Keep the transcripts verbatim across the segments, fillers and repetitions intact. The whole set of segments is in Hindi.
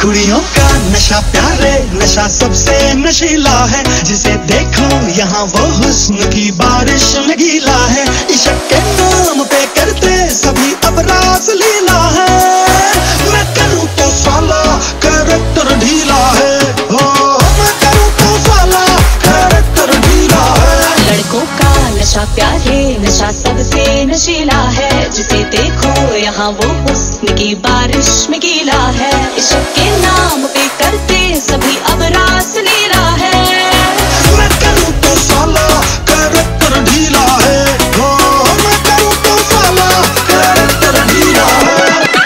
कुड़ियों का नशा प्यारे नशा सबसे नशीला है, जिसे देखो यहाँ वो हुस्न की बारिश में गीला है। इश्क के नाम पे करते सभी अब रास लीला है, मैं करूँ तो साला कैरेक्टर ढीला है, ओ मैं करूँ तो साला कैरेक्टर ढीला है। लड़कों का नशा प्यारे नशा सबसे नशीला है, जिसे देखो यहाँ वो हुस्न की बारिश में गीला है। इश्क के नाम पे करते सभी अब रास लीला है, मैं करूँ तो साला कैरेक्टर ढीला है, ओ मैं करूँ तो साला कैरेक्टर ढीला है।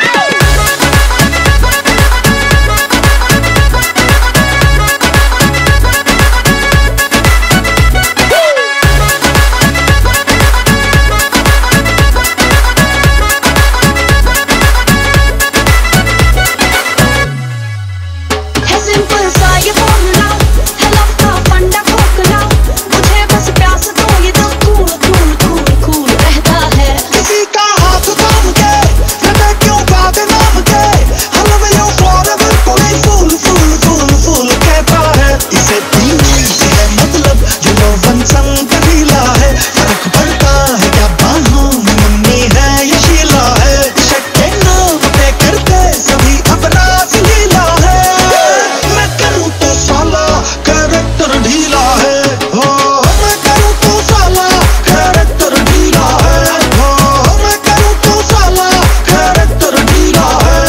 सिंपल सा ये फॉर्मूला है, लव का फंडा खोखला, मुझे बस प्यास दो ये तो कूल कूल कूल कूल रहता है। किसी का हाथ थाम के मैं क्यों बात नाम के, हलवे यो फॉरएवर कोई फूल फूल फूल फूल कहता है। इसे पीने से है मतलब जो यौवन संग ढीला है, फर्क पड़ता है क्या बाहों में मुन्नी है ये शीला है। इश्क के नाम पे करते सभी अब रास लीला है, मैं करूँ तो साला कैरेक्टर ढीला है, ओ मैं करूँ तो साला कैरेक्टर ढीला है, ओ मैं करूँ तो साला कैरेक्टर ढीला है।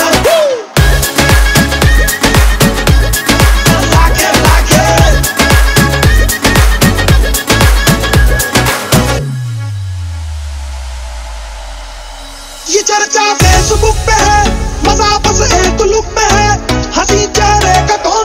लाके लाके ये चर्चा फेसबुक पे है, मजा बस एक लुक में है, हंसी चेहरे का कौन